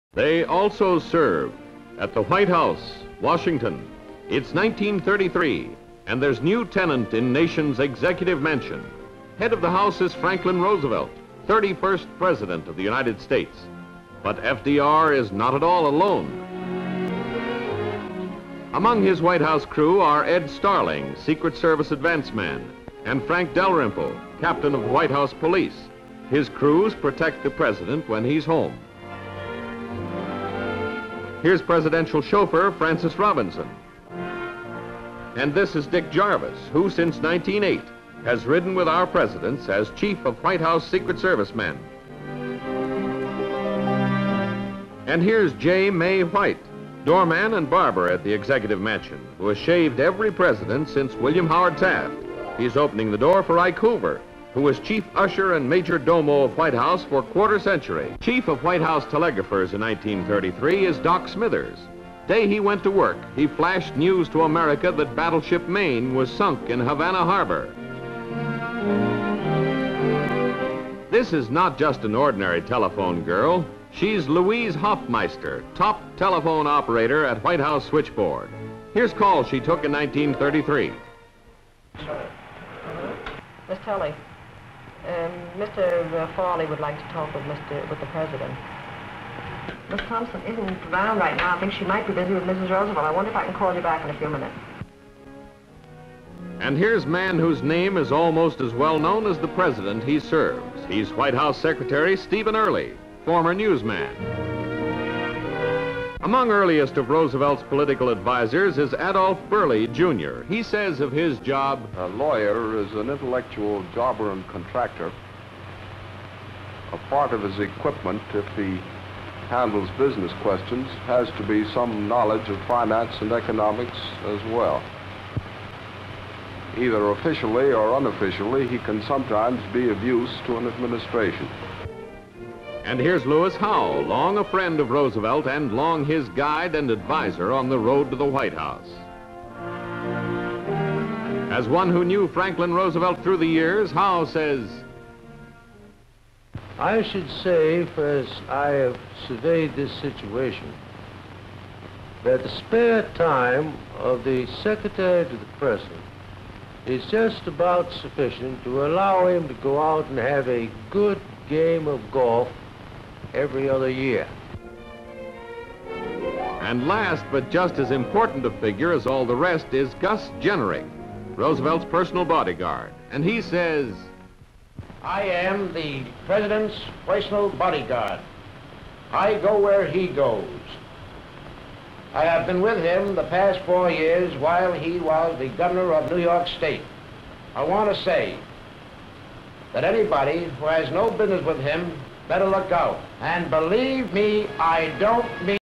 They also serve at the White House, Washington. It's 1933, and there's new tenant in nation's executive mansion. Head of the House is Franklin Roosevelt, 31st President of the United States. But FDR is not at all alone. Among his White House crew are Ed Starling, Secret Service advance man, and Frank Dalrymple, captain of White House Police. His crews protect the president when he's home. Here's presidential chauffeur Francis Robinson. And this is Dick Jarvis, who since 1908 has ridden with our presidents as chief of White House Secret Service men. And here's J. May White, doorman and barber at the Executive Mansion, who has shaved every president since William Howard Taft. He's opening the door for Ike Hoover, who was chief usher and major domo of White House for a quarter century. Chief of White House telegraphers in 1933 is Doc Smithers. Day he went to work, he flashed news to America that battleship Maine was sunk in Havana Harbor. This is not just an ordinary telephone girl. She's Louise Hoffmeister, top telephone operator at White House switchboard. Here's calls she took in 1933. Miss Tully, Mr. Farley would like to talk with the president. Miss Thompson isn't around right now. I think she might be busy with Mrs. Roosevelt. I wonder if I can call you back in a few minutes. And here's a man whose name is almost as well known as the president he serves. He's White House Secretary Stephen Early, former newsman. Among earliest of Roosevelt's political advisors is Adolf Berle, Jr. He says of his job, a lawyer is an intellectual jobber and contractor. A part of his equipment, if he handles business questions, has to be some knowledge of finance and economics as well. Either officially or unofficially, he can sometimes be of use to an administration. And here's Lewis Howe, long a friend of Roosevelt and long his guide and advisor on the road to the White House. As one who knew Franklin Roosevelt through the years, Howe says, I should say, as I have surveyed this situation, that the spare time of the Secretary to the President is just about sufficient to allow him to go out and have a good game of golf every other year. And last, but just as important a figure as all the rest, is Gus Gennerich, Roosevelt's personal bodyguard. And he says, I am the president's personal bodyguard. I go where he goes. I have been with him the past 4 years while he was the governor of New York State. I want to say that anybody who has no business with him better look out. And believe me, I don't mean